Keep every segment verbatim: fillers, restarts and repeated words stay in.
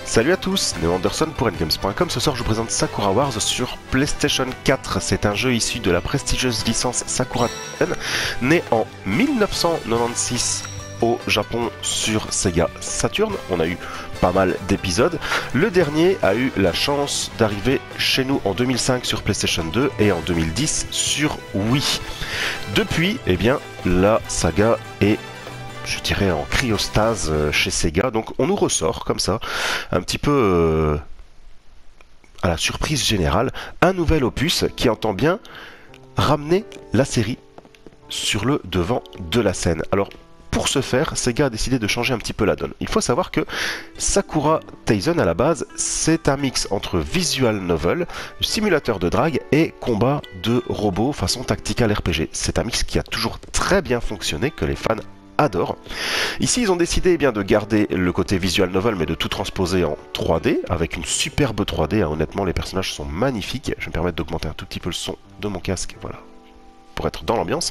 Salut à tous, Néo Anderson pour N Games point com. Ce soir je vous présente Sakura Wars sur PlayStation quatre. C'est un jeu issu de la prestigieuse licence Sakura Taisen, né en mille neuf cent quatre-vingt-seize au Japon sur Sega Saturn. On a eu pas mal d'épisodes. Le dernier a eu la chance d'arriver chez nous en deux mille cinq sur PlayStation deux et en deux mille dix sur Wii. Depuis, eh bien, la saga est, je dirais, en cryostase chez Sega. Donc on nous ressort comme ça, un petit peu euh, à la surprise générale, un nouvel opus qui entend bien ramener la série sur le devant de la scène. Alors pour ce faire, Sega a décidé de changer un petit peu la donne. Il faut savoir que Sakura Taisen à la base, c'est un mix entre visual novel, simulateur de drague et combat de robots façon tactical R P G. C'est un mix qui a toujours très bien fonctionné, que les fans adore. Ici, ils ont décidé eh bien, de garder le côté visual novel, mais de tout transposer en trois D, avec une superbe trois D. Hein. Honnêtement, les personnages sont magnifiques. Je vais me permettre d'augmenter un tout petit peu le son de mon casque, voilà, pour être dans l'ambiance.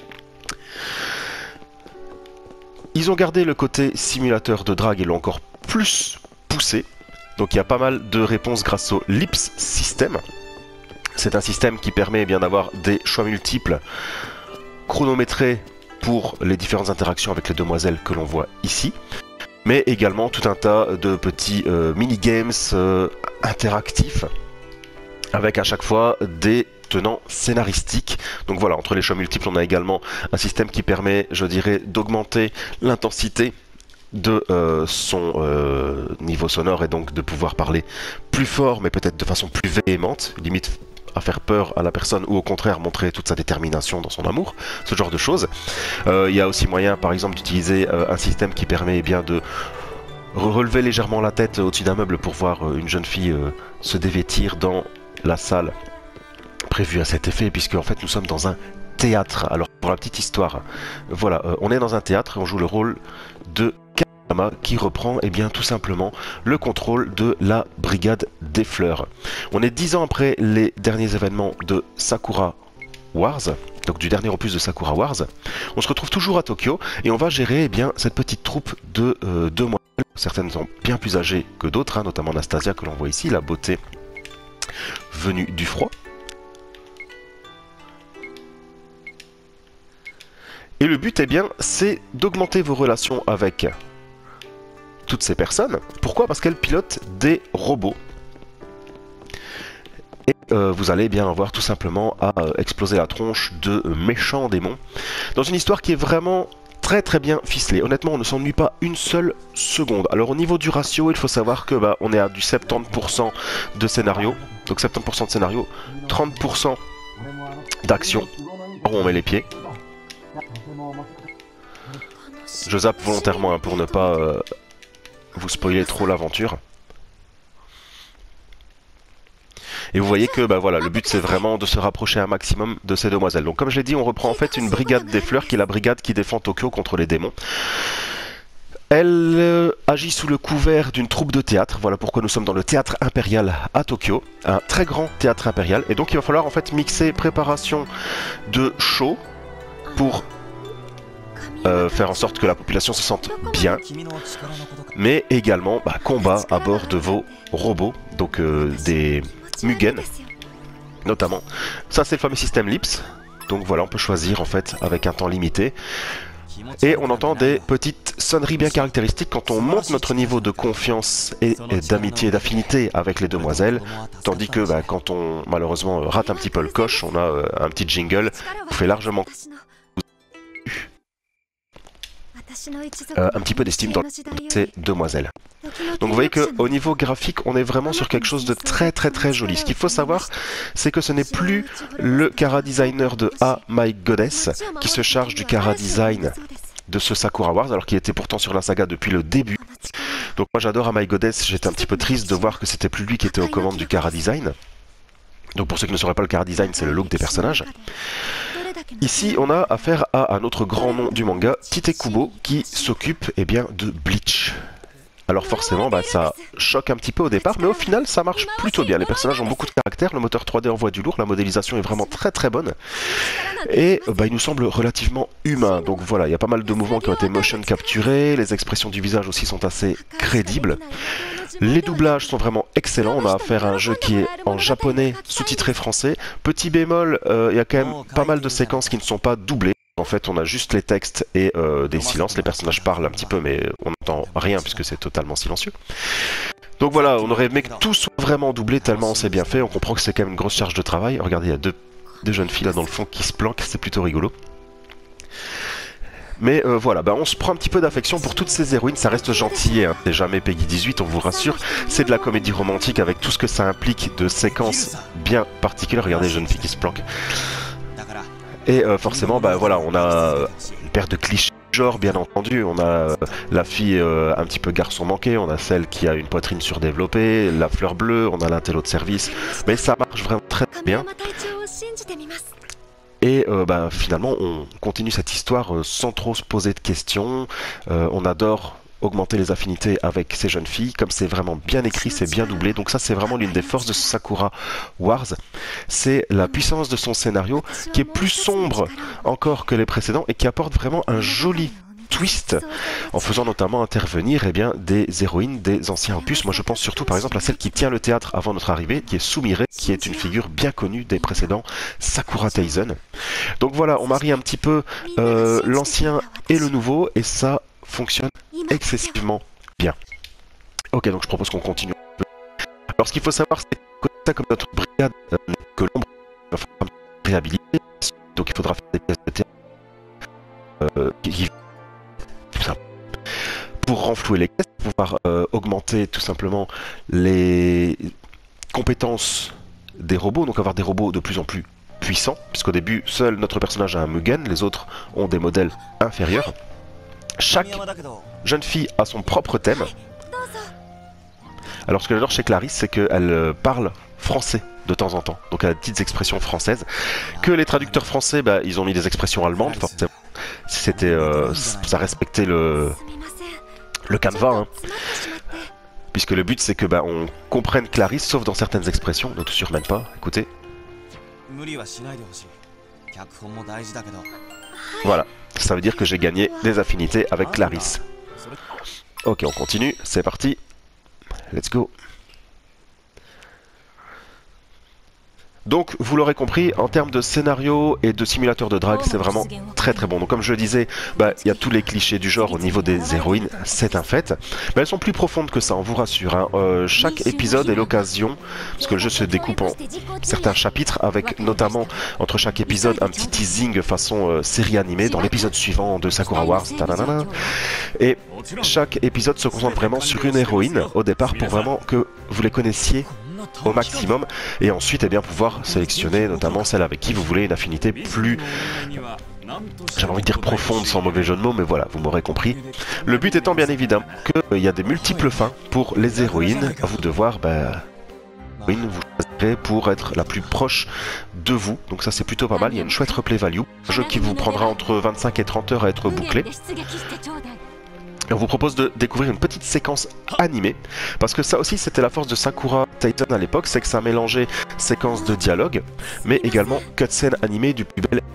Ils ont gardé le côté simulateur de drague et l'ont encore plus poussé. Donc il y a pas mal de réponses grâce au Lips System. C'est un système qui permet eh bien d'avoir des choix multiples chronométrés pour les différentes interactions avec les demoiselles que l'on voit ici, mais également tout un tas de petits euh, mini-games euh, interactifs avec à chaque fois des tenants scénaristiques. Donc voilà, entre les choix multiples, on a également un système qui permet, je dirais, d'augmenter l'intensité de euh, son euh, niveau sonore et donc de pouvoir parler plus fort, mais peut-être de façon plus véhémente, limite à faire peur à la personne ou au contraire montrer toute sa détermination dans son amour, ce genre de choses. Euh, il y a aussi moyen par exemple d'utiliser euh, un système qui permet eh bien de relever légèrement la tête au-dessus d'un meuble pour voir euh, une jeune fille euh, se dévêtir dans la salle prévue à cet effet, puisque en fait nous sommes dans un théâtre. Alors pour la petite histoire, voilà, euh, on est dans un théâtre et on joue le rôle de qui reprend eh bien, tout simplement le contrôle de la Brigade des Fleurs. On est dix ans après les derniers événements de Sakura Wars, donc du dernier opus de Sakura Wars. On se retrouve toujours à Tokyo et on va gérer eh bien, cette petite troupe de euh, demoiselles. Certaines sont bien plus âgées que d'autres, hein, notamment Anastasia que l'on voit ici, la beauté venue du froid. Et le but, eh bien, c'est d'augmenter vos relations avec toutes ces personnes. Pourquoi? Parce qu'elles pilotent des robots. Et euh, vous allez bien avoir tout simplement à euh, exploser la tronche de euh, méchants démons. Dans une histoire qui est vraiment très très bien ficelée. Honnêtement, on ne s'ennuie pas une seule seconde. Alors au niveau du ratio, il faut savoir que bah, on est à du soixante-dix pour cent de scénario. Donc soixante-dix pour cent de scénario, trente pour cent d'action. On met les pieds. Je zappe volontairement hein, pour ne pas euh, vous spoiler trop l'aventure. Et vous voyez que bah, voilà, le but c'est vraiment de se rapprocher un maximum de ces demoiselles. Donc comme je l'ai dit, on reprend en fait une brigade des fleurs qui est la brigade qui défend Tokyo contre les démons. Elle euh, agit sous le couvert d'une troupe de théâtre. Voilà pourquoi nous sommes dans le théâtre impérial à Tokyo, un très grand théâtre impérial. Et donc il va falloir en fait mixer préparation de show pour Euh, faire en sorte que la population se sente bien, mais également bah, combat à bord de vos robots, donc euh, des Mugen notamment. Ça c'est le fameux système Lips, donc voilà, on peut choisir en fait avec un temps limité. Et on entend des petites sonneries bien caractéristiques quand on monte notre niveau de confiance et, et d'amitié et d'affinité avec les demoiselles, tandis que bah, quand on malheureusement rate un petit peu le coche, on a euh, un petit jingle qui fait largement Euh, un petit peu d'estime dans ces demoiselles. Donc vous voyez qu'au niveau graphique, on est vraiment sur quelque chose de très très très joli. Ce qu'il faut savoir, c'est que ce n'est plus le Chara designer de Ah My Goddess qui se charge du Chara design de ce Sakura Wars, alors qu'il était pourtant sur la saga depuis le début. Donc moi j'adore Ah My Goddess, j'étais un petit peu triste de voir que c'était plus lui qui était aux commandes du Chara design. Donc pour ceux qui ne sauraient pas, le Chara design, c'est le look des personnages. Ici, on a affaire à un autre grand nom du manga, Tite Kubo, qui s'occupe eh bien, de Bleach. Alors forcément, bah, ça choque un petit peu au départ, mais au final, ça marche plutôt bien. Les personnages ont beaucoup de caractère, le moteur trois D envoie du lourd, la modélisation est vraiment très très bonne. Et bah, il nous semble relativement humain. Donc voilà, il y a pas mal de mouvements qui ont été motion capturés, les expressions du visage aussi sont assez crédibles. Les doublages sont vraiment excellents, on a affaire à un jeu qui est en japonais, sous-titré français. Petit bémol, euh, il y a quand même pas mal de séquences qui ne sont pas doublées. En fait, on a juste les textes et euh, des silences. Les personnages parlent un petit peu, mais on n'entend rien puisque c'est totalement silencieux. Donc voilà, on aurait aimé que tout soit vraiment doublé tellement c'est bien fait. On comprend que c'est quand même une grosse charge de travail. Regardez, il y a deux, deux jeunes filles là dans le fond qui se planquent, c'est plutôt rigolo. Mais euh, voilà, bah, on se prend un petit peu d'affection pour toutes ces héroïnes, ça reste gentil, hein. C'est jamais Peggy dix-huit, on vous rassure. C'est de la comédie romantique avec tout ce que ça implique de séquences bien particulières. Regardez les jeunes filles qui se planquent. Et euh, forcément, bah voilà, on a une paire de clichés genre, bien entendu. On a euh, la fille euh, un petit peu garçon manqué, on a celle qui a une poitrine surdéveloppée, la fleur bleue, on a l'intello de service. Mais ça marche vraiment très bien. Et euh, bah, finalement, on continue cette histoire euh, sans trop se poser de questions. Euh, on adore augmenter les affinités avec ces jeunes filles, comme c'est vraiment bien écrit, c'est bien doublé, donc ça c'est vraiment l'une des forces de Sakura Wars, c'est la puissance de son scénario qui est plus sombre encore que les précédents et qui apporte vraiment un joli twist en faisant notamment intervenir eh bien, des héroïnes des anciens opus. Moi je pense surtout par exemple à celle qui tient le théâtre avant notre arrivée, qui est Sumire, qui est une figure bien connue des précédents Sakura Taisen. Donc voilà, on marie un petit peu euh, l'ancien et le nouveau et ça fonctionne excessivement bien. Ok, donc je propose qu'on continue. Alors ce qu'il faut savoir, c'est que ça, comme notre brigade euh, n'est que l'ombre, il va falloir réhabiliter, donc il faudra faire des pièces de théâtre euh, qui, pour renflouer les caisses, pour pouvoir euh, augmenter tout simplement les compétences des robots, donc avoir des robots de plus en plus puissants, puisqu'au début, seul notre personnage a un Mugen, les autres ont des modèles inférieurs. Chaque jeune fille a son propre thème. Alors ce que j'adore chez Clarisse, c'est qu'elle parle français de temps en temps. Donc elle a des petites expressions françaises. Que les traducteurs français, bah, ils ont mis des expressions allemandes, forcément. Si c'était, euh, ça respectait le, le canevas. Hein. Puisque le but c'est que bah, on comprenne Clarisse, sauf dans certaines expressions. Ne te surmène pas, écoutez. Voilà. Ça veut dire que j'ai gagné des affinités avec Clarisse. Ok, on continue, c'est parti. Let's go. Donc, vous l'aurez compris, en termes de scénario et de simulateur de drague, c'est vraiment très très bon. Donc, comme je le disais, bah, y a tous les clichés du genre au niveau des héroïnes, c'est un fait. Mais elles sont plus profondes que ça, on vous rassure. Hein. Euh, chaque épisode est l'occasion, parce que le jeu se découpe en certains chapitres, avec notamment, entre chaque épisode, un petit teasing façon euh, série animée, dans l'épisode suivant de Sakura Wars. Tananana. Et chaque épisode se concentre vraiment sur une héroïne, au départ, pour vraiment que vous les connaissiez au maximum et ensuite eh bien pouvoir sélectionner notamment celle avec qui vous voulez une affinité plus, j'avais envie de dire profonde sans mauvais jeu de mots, mais voilà, vous m'aurez compris. Le but étant bien évidemment qu'il euh, y a des multiples fins pour les héroïnes, à vous de voir bah, vous choisirez pour être la plus proche de vous, donc ça c'est plutôt pas mal. Il y a une chouette replay value, un jeu qui vous prendra entre vingt-cinq et trente heures à être bouclé. Et on vous propose de découvrir une petite séquence animée, parce que ça aussi c'était la force de Sakura Taisen à l'époque, c'est que ça mélangeait séquences de dialogue, mais également cutscene animée du plus bel.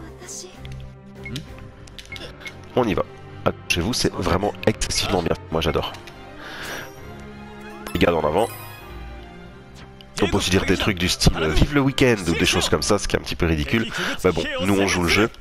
On y va. Chez vous, c'est vraiment excessivement bien. Moi j'adore. Regarde en avant. On peut aussi dire des trucs du style euh, vive le week-end ou des choses comme ça, ce qui est un petit peu ridicule. Mais bon, nous on joue le jeu.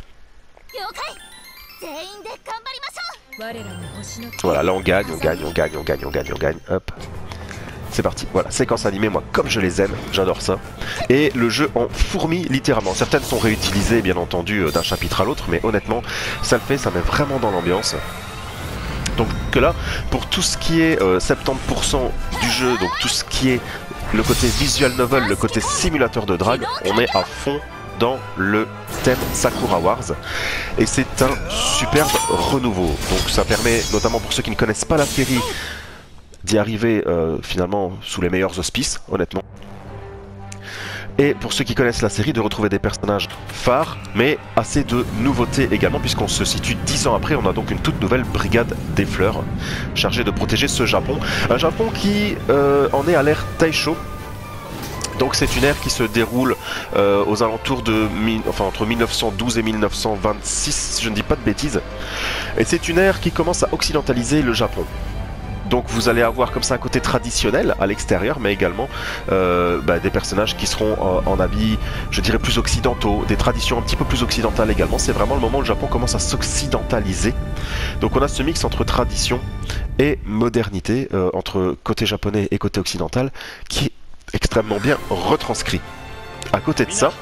Voilà, là on gagne, on gagne, on gagne, on gagne, on gagne, on gagne, hop. C'est parti, voilà, séquence animée, moi comme je les aime, j'adore ça. Et le jeu en fourmille littéralement. Certaines sont réutilisées bien entendu d'un chapitre à l'autre, mais honnêtement, ça le fait, ça met vraiment dans l'ambiance. Donc que là, pour tout ce qui est euh, soixante-dix pour cent du jeu, donc tout ce qui est le côté visual novel, le côté simulateur de drague, on est à fond dans le thème Sakura Wars et c'est un superbe renouveau. Donc ça permet notamment pour ceux qui ne connaissent pas la série d'y arriver euh, finalement sous les meilleurs auspices, honnêtement. Et pour ceux qui connaissent la série, de retrouver des personnages phares, mais assez de nouveautés également, puisqu'on se situe dix ans après, on a donc une toute nouvelle brigade des fleurs, chargée de protéger ce Japon. Un Japon qui euh, en est à l'ère Taisho. Donc c'est une ère qui se déroule euh, aux alentours de, enfin entre mille neuf cent douze et mille neuf cent vingt-six, si je ne dis pas de bêtises. Et c'est une ère qui commence à occidentaliser le Japon. Donc vous allez avoir comme ça un côté traditionnel à l'extérieur, mais également euh, bah, des personnages qui seront euh, en habits, je dirais, plus occidentaux, des traditions un petit peu plus occidentales également. C'est vraiment le moment où le Japon commence à s'occidentaliser. Donc on a ce mix entre tradition et modernité, euh, entre côté japonais et côté occidental, qui est extrêmement bien retranscrit. À côté de ça,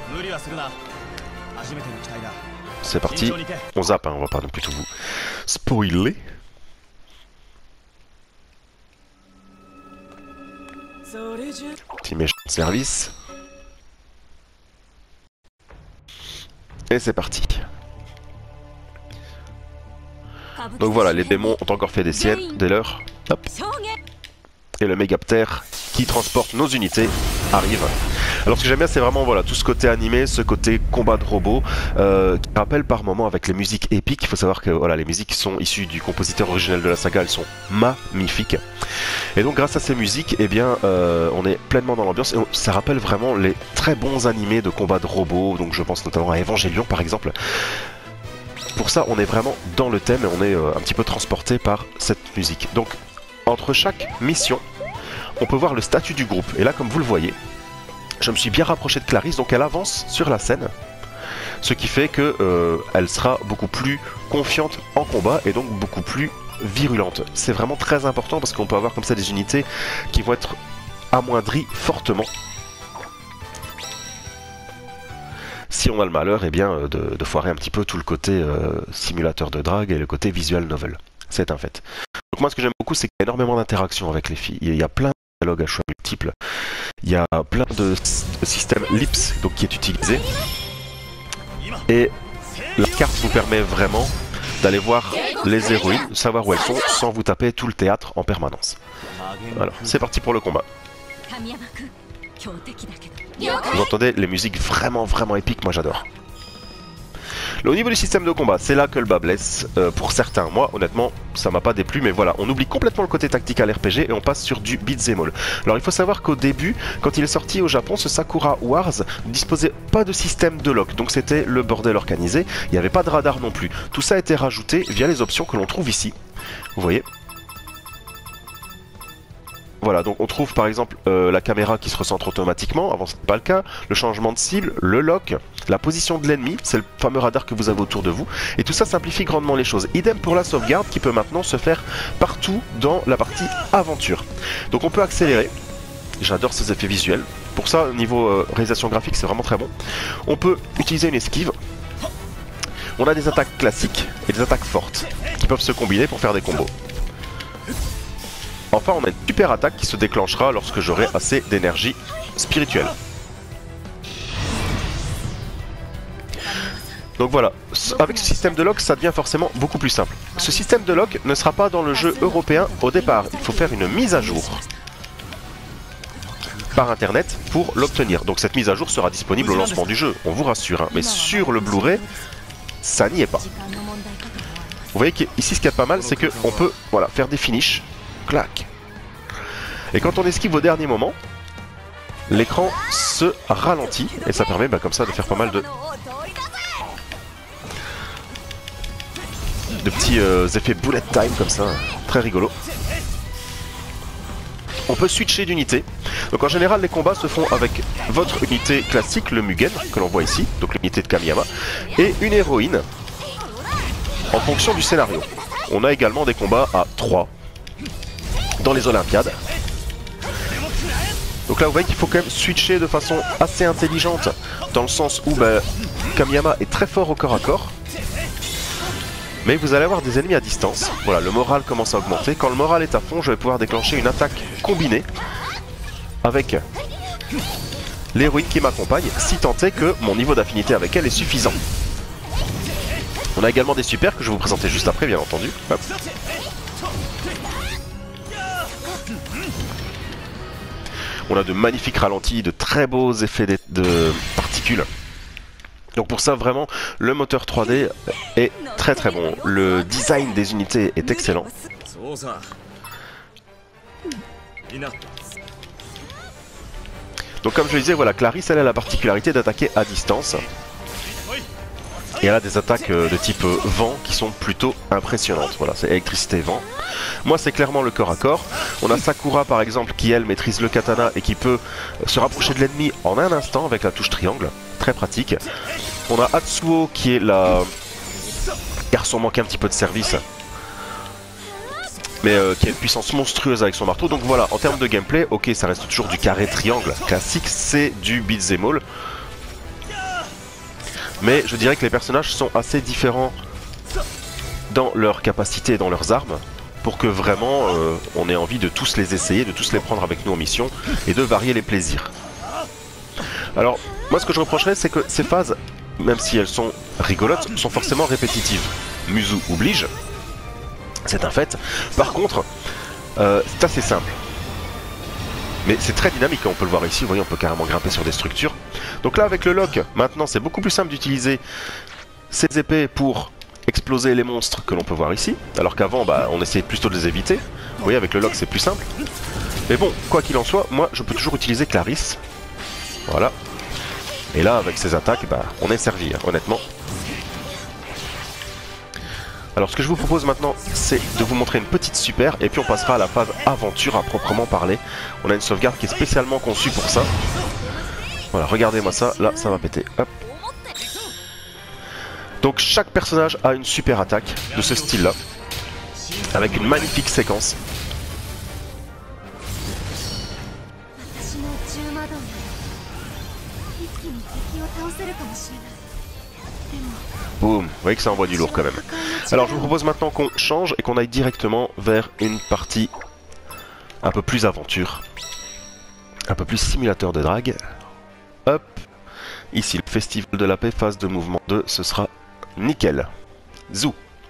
c'est parti, on zappe, hein, on va pas non plus tout vous spoiler. Petit méchant de service. Et c'est parti. Donc voilà, les démons ont encore fait des siennes, des leurs. Hop. Et le mégaptère qui transporte nos unités arrive. Alors ce que j'aime bien, c'est vraiment voilà, tout ce côté animé, ce côté combat de robots, euh, qui rappelle par moments avec les musiques épiques. Il faut savoir que voilà, les musiques sont issues du compositeur originel de la saga, elles sont magnifiques. Et donc grâce à ces musiques, eh bien, euh, on est pleinement dans l'ambiance et on, ça rappelle vraiment les très bons animés de combat de robots. Donc je pense notamment à Evangelion par exemple. Pour ça, on est vraiment dans le thème et on est euh, un petit peu transporté par cette musique. Donc entre chaque mission, on peut voir le statut du groupe. Et là, comme vous le voyez, je me suis bien rapproché de Clarisse, donc elle avance sur la scène. Ce qui fait que euh, elle sera beaucoup plus confiante en combat et donc beaucoup plus virulente. C'est vraiment très important parce qu'on peut avoir comme ça des unités qui vont être amoindries fortement. Si on a le malheur, eh bien, de, de foirer un petit peu tout le côté euh, simulateur de drague et le côté visual novel. C'est un fait. Donc moi, ce que j'aime beaucoup, c'est qu'il y a énormément d'interactions avec les filles. Il y a plein de dialogues à choix multiples. Il y a plein de, de systèmes lips donc, qui est utilisé. Et la carte vous permet vraiment d'aller voir les héroïnes, de savoir où elles sont, sans vous taper tout le théâtre en permanence. Alors, c'est parti pour le combat. Vous entendez les musiques vraiment, vraiment épiques, moi j'adore. Au niveau du système de combat, c'est là que le bas blesse euh, pour certains. Moi, honnêtement, ça m'a pas déplu, mais voilà, on oublie complètement le côté tactical R P G et on passe sur du beat'em all. Alors, il faut savoir qu'au début, quand il est sorti au Japon, ce Sakura Wars ne disposait pas de système de lock, donc c'était le bordel organisé. Il n'y avait pas de radar non plus. Tout ça a été rajouté via les options que l'on trouve ici. Vous voyez ? Voilà, donc on trouve par exemple euh, la caméra qui se recentre automatiquement, avant c'était pas le cas, le changement de cible, le lock, la position de l'ennemi, c'est le fameux radar que vous avez autour de vous, et tout ça simplifie grandement les choses. Idem pour la sauvegarde qui peut maintenant se faire partout dans la partie aventure. Donc on peut accélérer, j'adore ces effets visuels, pour ça au niveau euh, réalisation graphique c'est vraiment très bon. On peut utiliser une esquive, on a des attaques classiques et des attaques fortes qui peuvent se combiner pour faire des combos. Enfin, on a une super attaque qui se déclenchera lorsque j'aurai assez d'énergie spirituelle. Donc voilà, avec ce système de lock, ça devient forcément beaucoup plus simple. Ce système de lock ne sera pas dans le jeu européen au départ. Il faut faire une mise à jour par internet pour l'obtenir. Donc cette mise à jour sera disponible au lancement du jeu, on vous rassure. Hein. Mais sur le Blu-ray, ça n'y est pas. Vous voyez qu'ici, ce qu'il y a de pas mal, c'est qu'on peut voilà, faire des finishes. Clac. Et quand on esquive au dernier moment, l'écran se ralentit et ça permet bah, comme ça de faire pas mal de, de petits euh, effets bullet time comme ça, très rigolo. On peut switcher d'unité. Donc en général les combats se font avec votre unité classique, le Mugen, que l'on voit ici, donc l'unité de Kamiyama, et une héroïne en fonction du scénario. On a également des combats à trois dans les Olympiades. Donc là vous voyez qu'il faut quand même switcher de façon assez intelligente, dans le sens où bah, Kamiyama est très fort au corps à corps, mais vous allez avoir des ennemis à distance. Voilà, le moral commence à augmenter. Quand le moral est à fond, je vais pouvoir déclencher une attaque combinée avec l'héroïne qui m'accompagne, si tant est que mon niveau d'affinité avec elle est suffisant. On a également des supers que je vais vous présenter juste après, bien entendu. Hop. On a de magnifiques ralentis, de très beaux effets de, de particules. Donc pour ça, vraiment, le moteur trois D est très très bon. Le design des unités est excellent. Donc comme je le disais, voilà, Clarisse, elle a la particularité d'attaquer à distance. Et elle a des attaques de type vent qui sont plutôt impressionnantes. Voilà, c'est électricité vent. Moi, c'est clairement le corps à corps. On a Sakura, par exemple, qui, elle, maîtrise le katana et qui peut se rapprocher de l'ennemi en un instant avec la touche triangle. Très pratique. On a Atsuo, qui est la... garçon manque un petit peu de service. Mais euh, qui a une puissance monstrueuse avec son marteau. Donc voilà, en termes de gameplay, ok, ça reste toujours du carré triangle classique. C'est du beat'em all. Mais je dirais que les personnages sont assez différents dans leurs capacités et dans leurs armes pour que vraiment euh, on ait envie de tous les essayer, de tous les prendre avec nous en mission et de varier les plaisirs. Alors moi ce que je reprocherais, c'est que ces phases, même si elles sont rigolotes, sont forcément répétitives. Muzu oblige, c'est un fait. Par contre, euh, c'est assez simple. Mais c'est très dynamique, on peut le voir ici, vous voyez, on peut carrément grimper sur des structures. Donc là, avec le lock, maintenant, c'est beaucoup plus simple d'utiliser ces épées pour exploser les monstres que l'on peut voir ici. Alors qu'avant, bah, on essayait plutôt de les éviter. Vous voyez, avec le lock, c'est plus simple. Mais bon, quoi qu'il en soit, moi, je peux toujours utiliser Clarisse. Voilà. Et là, avec ses attaques, bah, on est servi, hein, honnêtement. Alors ce que je vous propose maintenant, c'est de vous montrer une petite super, et puis on passera à la phase aventure à proprement parler. On a une sauvegarde qui est spécialement conçue pour ça. Voilà, regardez-moi ça, là ça va péter. Hop. Donc chaque personnage a une super attaque de ce style-là, avec une magnifique séquence. Boum, vous voyez que ça envoie du lourd quand même. Alors je vous propose maintenant qu'on change et qu'on aille directement vers une partie un peu plus aventure. Un peu plus simulateur de drague. Hop. Ici le festival de la paix, phase de mouvement deux, ce sera nickel. Zou.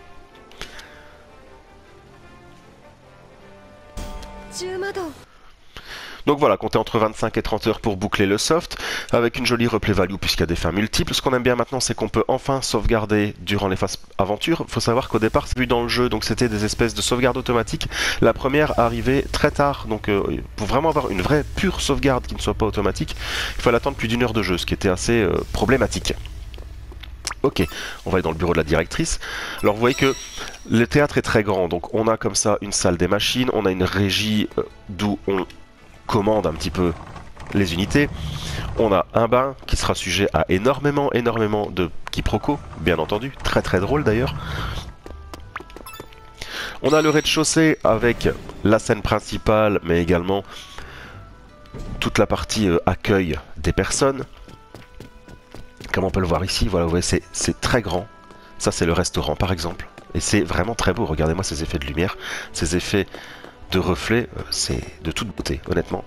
Donc voilà, comptez entre vingt-cinq et trente heures pour boucler le soft, avec une jolie replay value puisqu'il y a des fins multiples. Ce qu'on aime bien maintenant, c'est qu'on peut enfin sauvegarder durant les phases aventures. Il faut savoir qu'au départ, c'est vu dans le jeu, donc c'était des espèces de sauvegardes automatiques. La première arrivait très tard, donc euh, pour vraiment avoir une vraie pure sauvegarde qui ne soit pas automatique, il fallait attendre plus d'une heure de jeu, ce qui était assez euh, problématique. Ok, on va aller dans le bureau de la directrice. Alors vous voyez que le théâtre est très grand, donc on a comme ça une salle des machines, on a une régie euh, d'où on commande un petit peu les unités. On a un bain qui sera sujet à énormément, énormément de quiproquos, bien entendu, très très drôle d'ailleurs. On a le rez-de-chaussée avec la scène principale, mais également toute la partie euh, accueil des personnes. Comme on peut le voir ici, voilà, vous voyez, c'est c'est très grand. Ça, c'est le restaurant, par exemple. Et c'est vraiment très beau. Regardez-moi ces effets de lumière, ces effets de reflets, euh, c'est de toute beauté, honnêtement.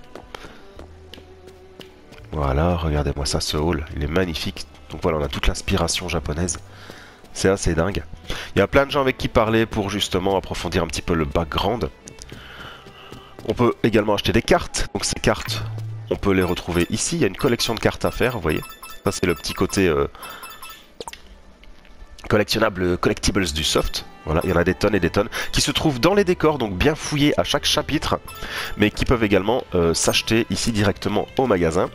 Voilà, regardez-moi ça, ce hall, il est magnifique. Donc voilà, on a toute l'inspiration japonaise. C'est assez dingue. Il y a plein de gens avec qui parler pour justement approfondir un petit peu le background. On peut également acheter des cartes. Donc ces cartes, on peut les retrouver ici. Il y a une collection de cartes à faire, vous voyez. Ça, c'est le petit côté euh, collectionnable, collectibles du soft. Voilà, il y en a des tonnes et des tonnes qui se trouvent dans les décors, donc bien fouillés à chaque chapitre, mais qui peuvent également euh, s'acheter ici directement au magasin.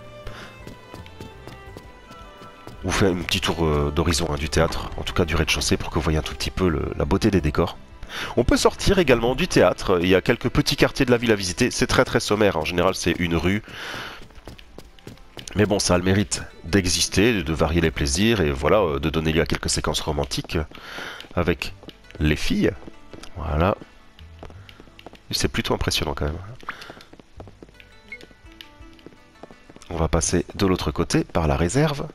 Vous faites un petit tour euh, d'horizon hein, du théâtre, en tout cas du rez-de-chaussée, pour que vous voyez un tout petit peu le, la beauté des décors. On peut sortir également du théâtre, il y a quelques petits quartiers de la ville à visiter, c'est très très sommaire, en général c'est une rue. Mais bon, ça a le mérite d'exister, de varier les plaisirs, et voilà, euh, de donner lieu à quelques séquences romantiques avec les filles. Voilà. C'est plutôt impressionnant quand même. On va passer de l'autre côté, par la réserve.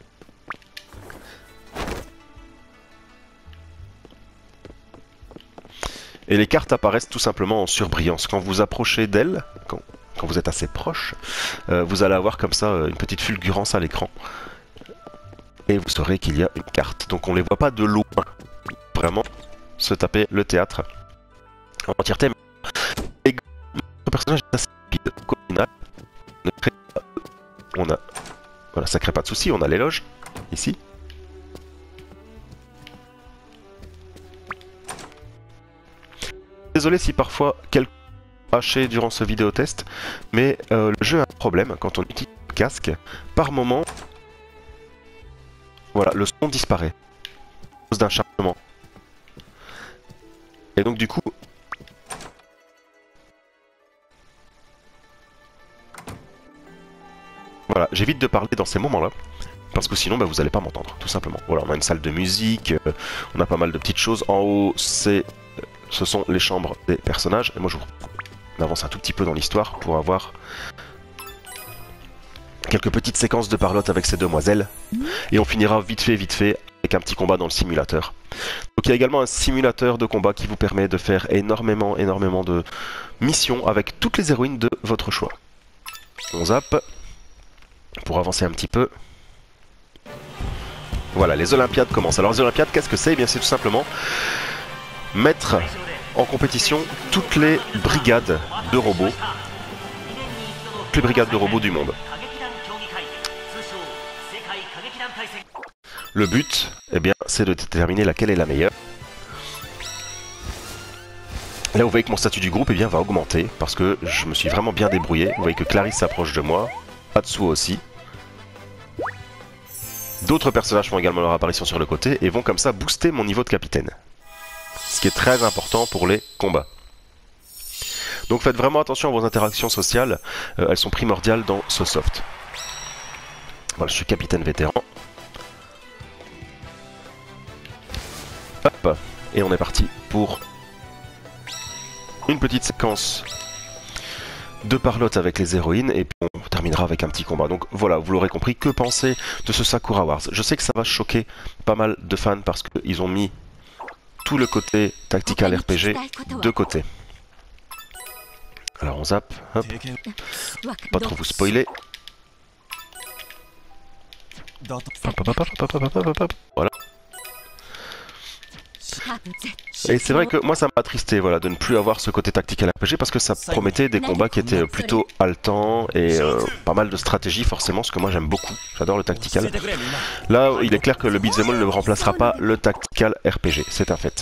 Et les cartes apparaissent tout simplement en surbrillance. Quand vous approchez d'elles, quand, quand vous êtes assez proche, euh, vous allez avoir comme ça euh, une petite fulgurance à l'écran. Et vous saurez qu'il y a une carte. Donc on ne les voit pas de loin. Vraiment se taper le théâtre en entièreté. Et le personnage est assez rapide. Au final, ne crée on a... Voilà, ça crée pas de soucis, on a les loges, ici. Désolé si parfois quelques haché durant ce vidéo test, mais euh, le jeu a un problème quand on utilise le casque. Par moment, voilà, le son disparaît à cause d'un chargement. Et donc du coup, voilà, j'évite de parler dans ces moments-là. Parce que sinon, bah, vous n'allez pas m'entendre, tout simplement. Voilà, on a une salle de musique, euh, on a pas mal de petites choses. En haut, c'est, ce sont les chambres des personnages. Et moi, je vous on avance un tout petit peu dans l'histoire pour avoir quelques petites séquences de parlotte avec ces demoiselles. Et on finira vite fait, vite fait, avec un petit combat dans le simulateur. Donc il y a également un simulateur de combat qui vous permet de faire énormément, énormément de missions avec toutes les héroïnes de votre choix. On zappe pour avancer un petit peu. Voilà, les Olympiades commencent. Alors les Olympiades, qu'est-ce que c'est? Eh bien c'est tout simplement mettre en compétition toutes les brigades de robots, toutes les brigades de robots du monde. Le but, eh bien, c'est de déterminer laquelle est la meilleure. Là, vous voyez que mon statut du groupe, eh bien, va augmenter parce que je me suis vraiment bien débrouillé. Vous voyez que Clarisse s'approche de moi, Atsuo aussi. D'autres personnages font également leur apparition sur le côté et vont comme ça booster mon niveau de capitaine. Ce qui est très important pour les combats. Donc faites vraiment attention à vos interactions sociales, euh, elles sont primordiales dans ce soft. Voilà, je suis capitaine vétéran. Hop, et on est parti pour une petite séquence de parlotte avec les héroïnes et puis on terminera avec un petit combat. Donc voilà, vous l'aurez compris, que penser de ce Sakura Wars? Je sais que ça va choquer pas mal de fans parce qu'ils ont mis tout le côté tactical R P G de côté. Alors on zappe, hop, pas trop vous spoiler. Hop, hop, hop, hop, hop, hop, hop, hop, hop. Voilà. Et c'est vrai que moi ça m'a attristé voilà, de ne plus avoir ce côté tactical R P G parce que ça promettait des combats qui étaient plutôt haletants et euh, pas mal de stratégie forcément, ce que moi j'aime beaucoup, j'adore le tactical. Là il est clair que le beat'em all ne remplacera pas le tactical R P G, c'est un fait.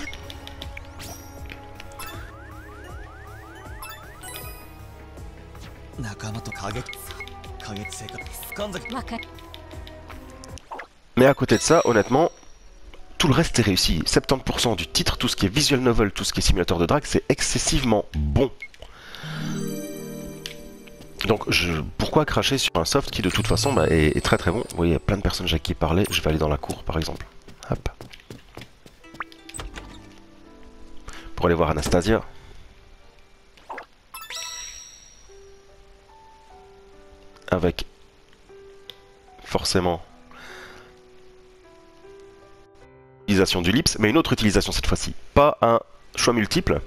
Mais à côté de ça, honnêtement, tout le reste est réussi. soixante-dix pour cent du titre, tout ce qui est visual novel, tout ce qui est simulateur de drague, c'est excessivement bon. Donc je, pourquoi cracher sur un soft qui de toute façon bah, est, est très très bon. Vous voyez, il y a plein de personnes avec qui parler. Je vais aller dans la cour par exemple. Hop. Pour aller voir Anastasia. Avec forcément utilisation du lips, mais une autre utilisation cette fois-ci. Pas un choix multiple.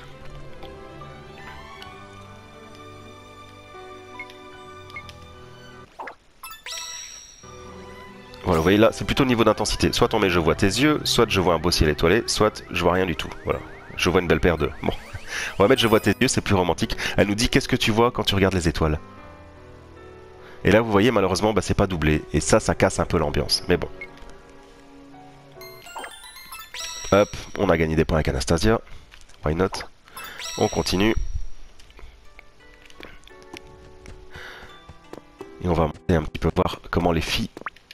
Voilà, vous voyez là, c'est plutôt le niveau d'intensité. Soit on met je vois tes yeux, soit je vois un beau ciel étoilé, soit je vois rien du tout. Voilà, je vois une belle paire de... Bon, on va mettre je vois tes yeux, c'est plus romantique. Elle nous dit qu'est-ce que tu vois quand tu regardes les étoiles. Et là, vous voyez, malheureusement, bah, c'est pas doublé. Et ça, ça casse un peu l'ambiance. Mais bon. Hop, on a gagné des points avec Anastasia. Why not? On continue. Et on va monter un petit peu voir comment les filles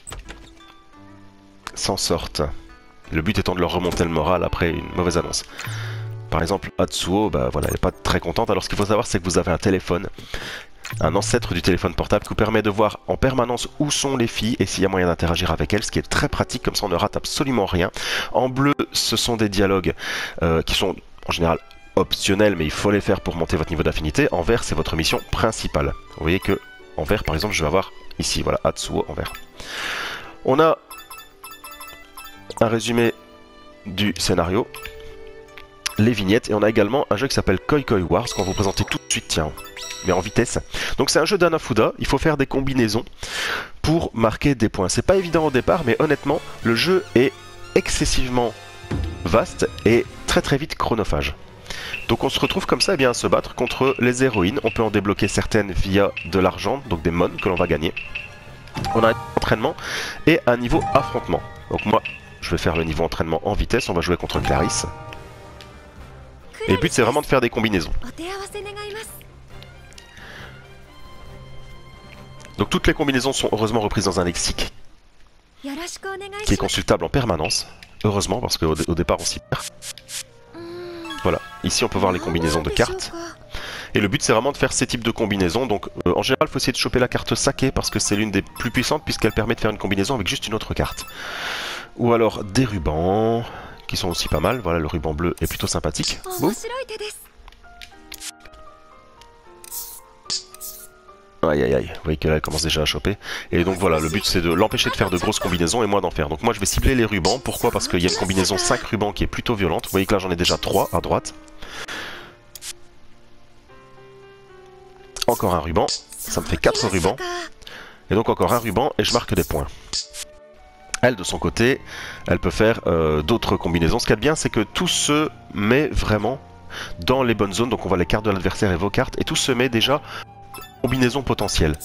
s'en sortent. Le but étant de leur remonter le moral après une mauvaise annonce. Par exemple, Atsuo, bah voilà, elle n'est pas très contente. Alors ce qu'il faut savoir, c'est que vous avez un téléphone, un ancêtre du téléphone portable qui vous permet de voir en permanence où sont les filles et s'il y a moyen d'interagir avec elles, ce qui est très pratique, comme ça on ne rate absolument rien. En bleu, ce sont des dialogues euh, qui sont en général optionnels, mais il faut les faire pour monter votre niveau d'affinité. En vert, c'est votre mission principale. Vous voyez que en vert, par exemple, je vais avoir ici, voilà, Atsuo en vert. On a un résumé du scénario, les vignettes, et on a également un jeu qui s'appelle Koi Koi Wars qu'on va vous présenter tout de suite, tiens, mais en vitesse. Donc c'est un jeu d'Anafuda, il faut faire des combinaisons pour marquer des points. C'est pas évident au départ, mais honnêtement, le jeu est excessivement vaste et très très vite chronophage. Donc on se retrouve comme ça eh bien, à se battre contre les héroïnes. On peut en débloquer certaines via de l'argent, donc des mons que l'on va gagner. On a un entraînement et un niveau affrontement. Donc moi, je vais faire le niveau entraînement en vitesse. On va jouer contre Clarisse. Et le but c'est vraiment de faire des combinaisons. Donc toutes les combinaisons sont heureusement reprises dans un lexique qui est consultable en permanence. Heureusement parce qu'au au départ on s'y perd. Voilà, ici on peut voir les combinaisons de cartes. Et le but c'est vraiment de faire ces types de combinaisons. Donc euh, en général il faut essayer de choper la carte saké parce que c'est l'une des plus puissantes puisqu'elle permet de faire une combinaison avec juste une autre carte. Ou alors des rubans qui sont aussi pas mal. Voilà, le ruban bleu est plutôt sympathique. Boum. Aïe aïe aïe, vous voyez que là elle commence déjà à choper. Et donc voilà, le but c'est de l'empêcher de faire de grosses combinaisons et moi d'en faire. Donc moi je vais cibler les rubans, pourquoi? Parce qu'il y a une combinaison cinq rubans qui est plutôt violente. Vous voyez que là j'en ai déjà trois à droite. Encore un ruban, ça me fait quatre rubans. Et donc encore un ruban et je marque des points. Elle de son côté, elle peut faire euh, d'autres combinaisons. Ce qu'il y a de bien c'est que tout se met vraiment dans les bonnes zones. Donc on voit les cartes de l'adversaire et vos cartes et tout se met déjà combinaison potentielle.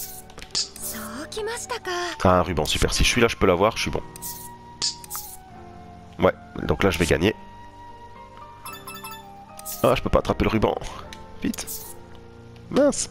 Ah, un ruban, super. Si je suis là, je peux l'avoir, je suis bon. Ouais, donc là, je vais gagner. Ah, je peux pas attraper le ruban. Vite. Mince.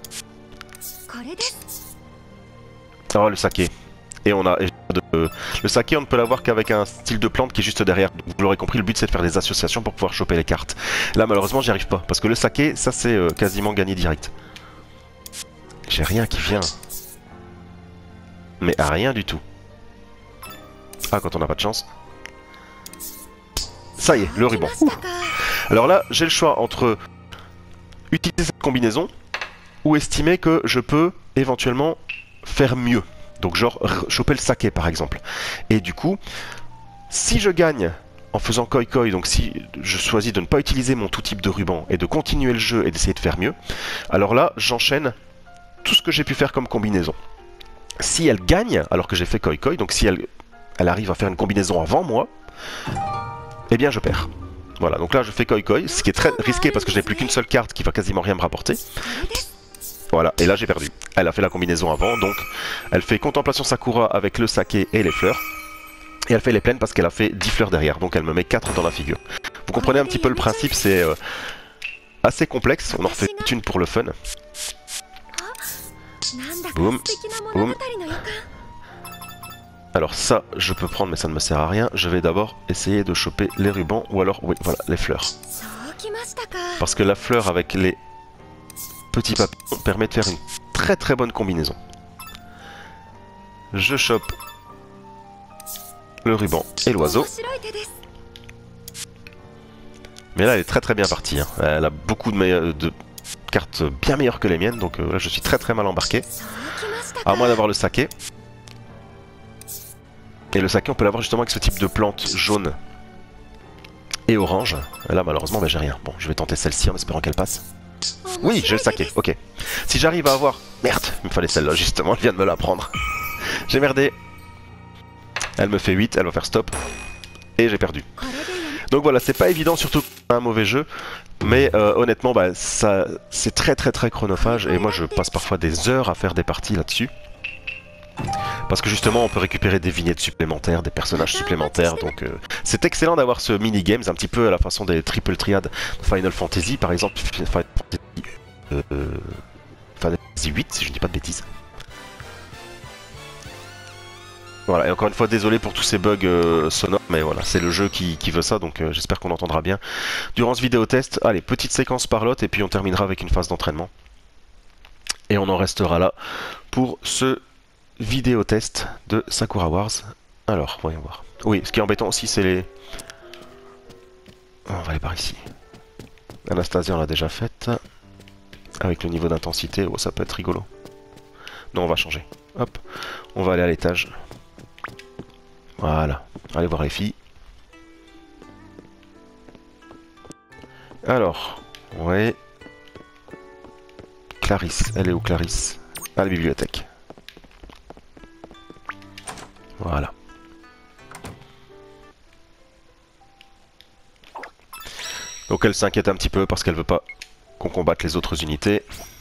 Oh, le saké. Et on a... De... Le saké, on ne peut l'avoir qu'avec un style de plante qui est juste derrière. Vous l'aurez compris, le but, c'est de faire des associations pour pouvoir choper les cartes. Là, malheureusement, j'y arrive pas. Parce que le saké, ça, c'est euh, quasiment gagné direct. J'ai rien qui vient. Mais à rien du tout. Ah, quand on n'a pas de chance. Ça y est, le ruban. Ouh. Alors là, j'ai le choix entre utiliser cette combinaison ou estimer que je peux éventuellement faire mieux. Donc genre choper le saké par exemple. Et du coup, si je gagne en faisant koi koi, donc si je choisis de ne pas utiliser mon tout type de ruban et de continuer le jeu et d'essayer de faire mieux, alors là, j'enchaîne tout ce que j'ai pu faire comme combinaison. Si elle gagne, alors que j'ai fait koi koi, donc si elle, elle arrive à faire une combinaison avant moi, eh bien je perds. Voilà, donc là je fais koi koi, ce qui est très risqué parce que je n'ai plus qu'une seule carte qui va quasiment rien me rapporter. Voilà, et là j'ai perdu. Elle a fait la combinaison avant, donc elle fait contemplation sakura avec le saké et les fleurs. Et elle fait les plaines parce qu'elle a fait dix fleurs derrière, donc elle me met quatre dans la figure. Vous comprenez un petit peu le principe, c'est euh, assez complexe, on en refait une pour le fun. Boum, boum. Alors ça, je peux prendre, mais ça ne me sert à rien. Je vais d'abord essayer de choper les rubans, ou alors, oui, voilà, les fleurs. Parce que la fleur avec les petits papillons permet de faire une très très bonne combinaison. Je chope le ruban et l'oiseau. Mais là, elle est très très bien partie. Hein. Elle a beaucoup de, de cartes bien meilleures que les miennes, donc euh, là, je suis très très mal embarqué. À moins d'avoir le saké. Et le saké, on peut l'avoir justement avec ce type de plante jaune et orange. Et là, malheureusement, bah, j'ai rien. Bon, je vais tenter celle-ci en espérant qu'elle passe. Oui, j'ai le saké, ok. Si j'arrive à avoir... Merde, il me fallait celle-là, justement, elle vient de me la prendre. J'ai merdé. Elle me fait huit, elle va faire stop. Et j'ai perdu. Donc voilà, c'est pas évident, surtout un mauvais jeu. Mais euh, honnêtement, bah, ça, c'est très très très chronophage. Et moi, je passe parfois des heures à faire des parties là-dessus. Parce que justement on peut récupérer des vignettes supplémentaires, des personnages supplémentaires, donc euh, c'est excellent d'avoir ce mini-games un petit peu à la façon des triple triades de Final Fantasy, par exemple Final Fantasy, euh, Final Fantasy huit si je ne dis pas de bêtises. Voilà, et encore une fois désolé pour tous ces bugs euh, sonores, mais voilà, c'est le jeu qui, qui veut ça, donc euh, j'espère qu'on entendra bien. Durant ce vidéo test, allez, petite séquence par lot, et puis on terminera avec une phase d'entraînement. Et on en restera là pour ce vidéo test de Sakura Wars. Alors, voyons voir. Oui, ce qui est embêtant aussi, c'est les... On va aller par ici. Anastasia, on l'a déjà faite. Avec le niveau d'intensité, oh, ça peut être rigolo. Non, on va changer. Hop, on va aller à l'étage. Voilà, allez voir les filles. Alors, ouais. Clarisse, elle est où Clarisse? À la bibliothèque. Voilà. Donc Donc elle s'inquiète un petit peu parce qu'elle veut pas qu'on combatte les autres unités.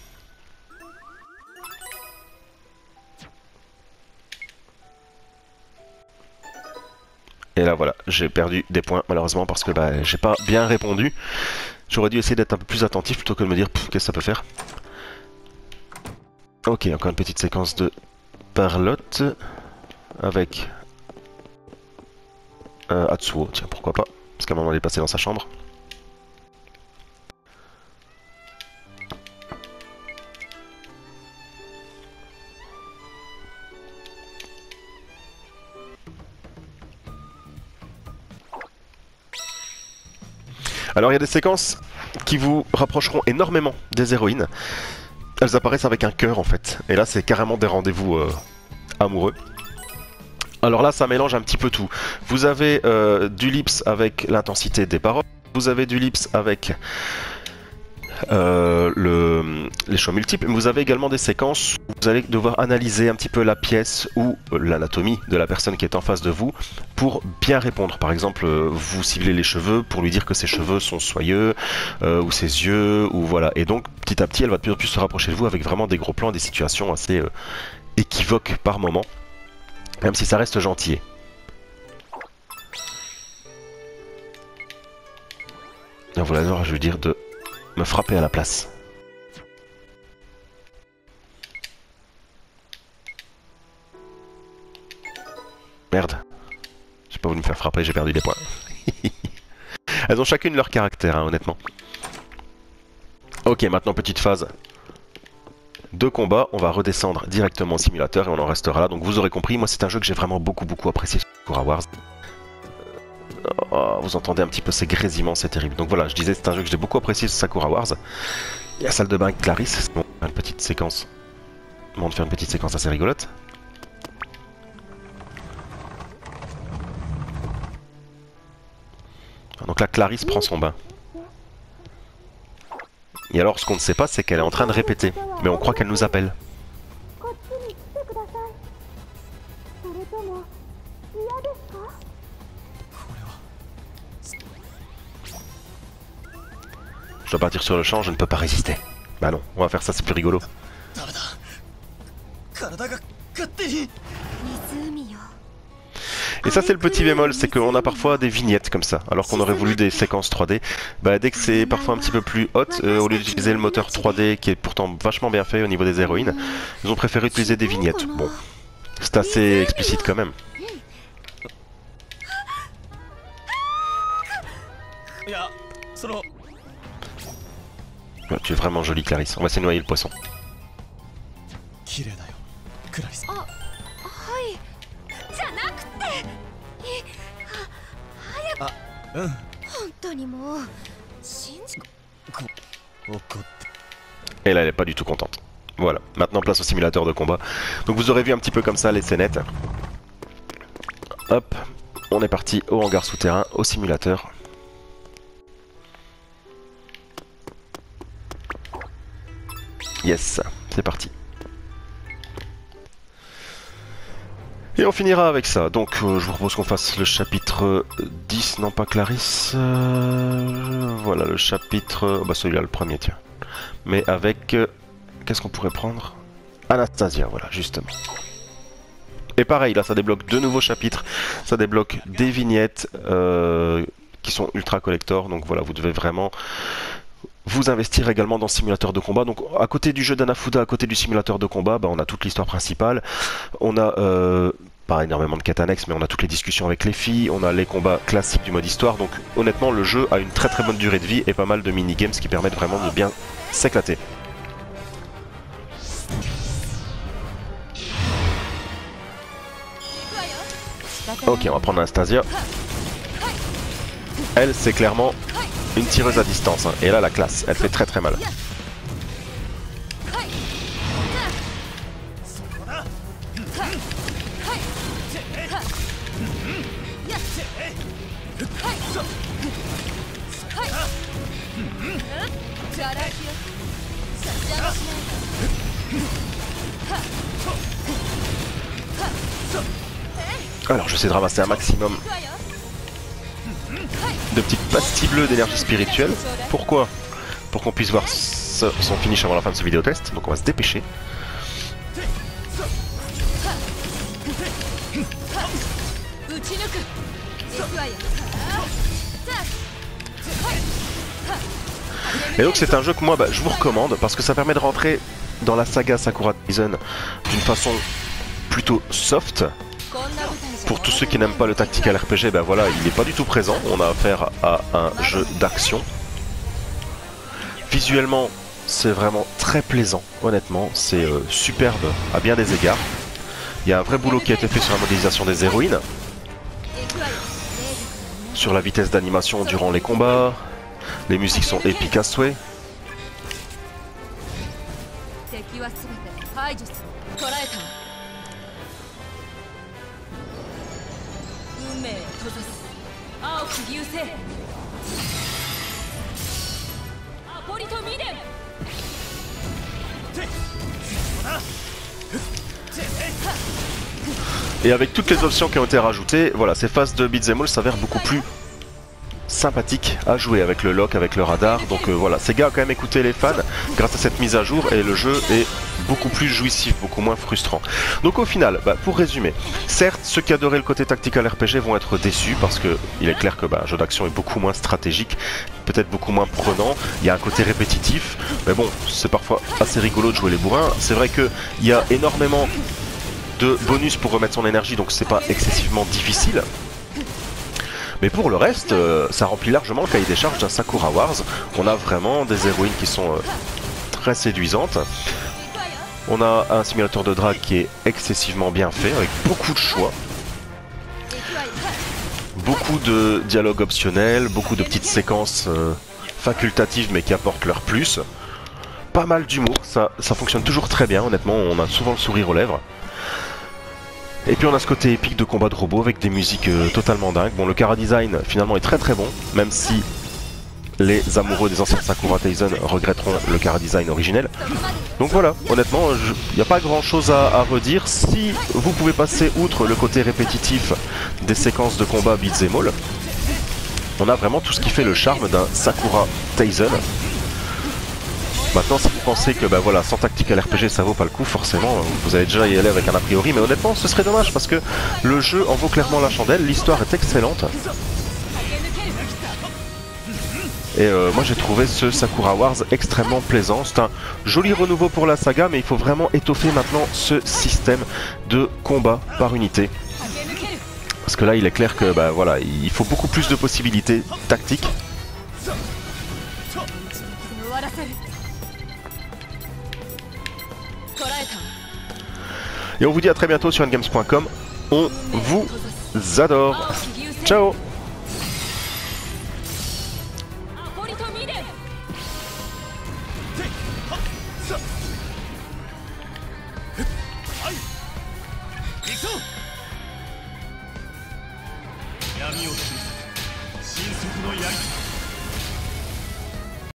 Et là voilà, j'ai perdu des points malheureusement parce que bah, j'ai pas bien répondu. J'aurais dû essayer d'être un peu plus attentif plutôt que de me dire qu'est-ce que ça peut faire. Ok, encore une petite séquence de parlotte avec euh, Atsuo, tiens pourquoi pas, parce qu'à un moment elle est passée dans sa chambre. Alors il y a des séquences qui vous rapprocheront énormément des héroïnes. Elles apparaissent avec un cœur en fait. Et là c'est carrément des rendez-vous euh, amoureux. Alors là ça mélange un petit peu tout. Vous avez euh, du lips avec l'intensité des paroles. Vous avez du lips avec euh, le, les choix multiples. Mais vous avez également des séquences où vous allez devoir analyser un petit peu la pièce ou l'anatomie de la personne qui est en face de vous pour bien répondre. Par exemple, euh, vous ciblez les cheveux pour lui dire que ses cheveux sont soyeux, euh, ou ses yeux, ou voilà. Et donc, petit à petit, elle va de plus en plus se rapprocher de vous avec vraiment des gros plans, des situations assez euh, équivoques par moment, même si ça reste gentil. Et voilà, alors je veux dire de me frapper à la place. Merde. J'ai pas voulu me faire frapper, j'ai perdu des points. Elles ont chacune leur caractère, hein, honnêtement. Ok, maintenant petite phase de combat. On va redescendre directement au simulateur et on en restera là. Donc vous aurez compris, moi c'est un jeu que j'ai vraiment beaucoup beaucoup apprécié sur Sakura Wars. Oh, vous entendez un petit peu ces grésillements, c'est terrible. Donc voilà, je disais c'est un jeu que j'ai beaucoup apprécié sur Sakura Wars. Il y a la salle de bain avec Clarisse. Bon, une petite séquence. Bon, de faire une petite séquence assez rigolote. Donc là, Clarisse prend son bain. Et alors, ce qu'on ne sait pas, c'est qu'elle est en train de répéter. Mais on croit qu'elle nous appelle. Je dois partir sur le champ, je ne peux pas résister. Bah non, on va faire ça, c'est plus rigolo. Et ça c'est le petit bémol, c'est qu'on a parfois des vignettes comme ça, alors qu'on aurait voulu des séquences trois D. Bah dès que c'est parfois un petit peu plus hot, euh, au lieu d'utiliser le moteur trois D qui est pourtant vachement bien fait au niveau des héroïnes, ils ont préféré utiliser des vignettes. Bon, c'est assez explicite quand même. Ouais, tu es vraiment jolie Clarisse, on va essayer de noyer le poisson. Et là elle est pas du tout contente. Voilà, maintenant place au simulateur de combat. Donc vous aurez vu un petit peu comme ça les scénettes. Hop, on est parti au hangar souterrain, au simulateur. Yes, c'est parti. Et on finira avec ça. Donc euh, je vous propose qu'on fasse le chapitre dix, non pas Clarisse. Euh, voilà le chapitre... Bah celui-là le premier, tiens. Mais avec... Euh, qu'est-ce qu'on pourrait prendre? Anastasia, voilà, justement. Et pareil, là ça débloque deux nouveaux chapitres. Ça débloque des vignettes euh, qui sont ultra collector. Donc voilà, vous devez vraiment... vous investir également dans le simulateur de combat. Donc à côté du jeu d'Anafuda, à côté du simulateur de combat, bah, on a toute l'histoire principale. On a euh, pas énormément de quêtes annexes, mais on a toutes les discussions avec les filles. On a les combats classiques du mode histoire. Donc honnêtement, le jeu a une très très bonne durée de vie et pas mal de mini-games qui permettent vraiment de bien s'éclater. Ok, on va prendre Anastasia. Elle, c'est clairement une tireuse à distance, hein. Et là la classe, elle fait très très mal. Alors j'essaie de ramasser un maximum de petites pastilles bleues d'énergie spirituelle. Pourquoi? Pour qu'on puisse voir ce, son finish avant la fin de ce vidéo test. Donc on va se dépêcher. Et donc c'est un jeu que moi bah, je vous recommande parce que ça permet de rentrer dans la saga Sakura Taisen d'une façon plutôt soft. Pour tous ceux qui n'aiment pas le tactical R P G, ben voilà, il n'est pas du tout présent. On a affaire à un jeu d'action. Visuellement, c'est vraiment très plaisant, honnêtement. C'est euh, superbe à bien des égards. Il y a un vrai boulot qui a été fait sur la modélisation des héroïnes, sur la vitesse d'animation durant les combats. Les musiques sont épiques à souhait. Et avec toutes les options qui ont été rajoutées, voilà, ces phases de beat'em all s'avèrent beaucoup plus sympathique à jouer avec le lock, avec le radar. Donc euh, voilà, Sega a quand même écouté les fans grâce à cette mise à jour et le jeu est beaucoup plus jouissif, beaucoup moins frustrant. Donc au final, bah, pour résumer, certes ceux qui adoraient le côté tactical R P G vont être déçus parce que il est clair que bah, un jeu d'action est beaucoup moins stratégique, peut-être beaucoup moins prenant, il y a un côté répétitif, mais bon, c'est parfois assez rigolo de jouer les bourrins. C'est vrai qu'il y a énormément de bonus pour remettre son énergie, donc c'est pas excessivement difficile. Mais pour le reste, euh, ça remplit largement le cahier des charges d'un Sakura Wars. On a vraiment des héroïnes qui sont euh, très séduisantes. On a un simulateur de drague qui est excessivement bien fait, avec beaucoup de choix. Beaucoup de dialogues optionnels, beaucoup de petites séquences euh, facultatives mais qui apportent leur plus. Pas mal d'humour, ça, ça fonctionne toujours très bien, honnêtement, on a souvent le sourire aux lèvres. Et puis on a ce côté épique de combat de robots avec des musiques euh, totalement dingues. Bon, le chara design finalement est très très bon, même si les amoureux des anciens Sakura Taisen regretteront le chara design originel. Donc voilà, honnêtement, il n'y a pas grand chose à, à redire. Si vous pouvez passer outre le côté répétitif des séquences de combat beat'em all, on a vraiment tout ce qui fait le charme d'un Sakura Taisen. Maintenant, si vous pensez que bah voilà, sans tactical R P G ça vaut pas le coup, forcément, vous allez déjà y aller avec un a priori, mais honnêtement, ce serait dommage parce que le jeu en vaut clairement la chandelle, l'histoire est excellente. Et euh, moi j'ai trouvé ce Sakura Wars extrêmement plaisant. C'est un joli renouveau pour la saga, mais il faut vraiment étoffer maintenant ce système de combat par unité. Parce que là, il est clair que bah voilà, il faut beaucoup plus de possibilités tactiques. Et on vous dit à très bientôt sur N games point com. On vous adore. Ciao.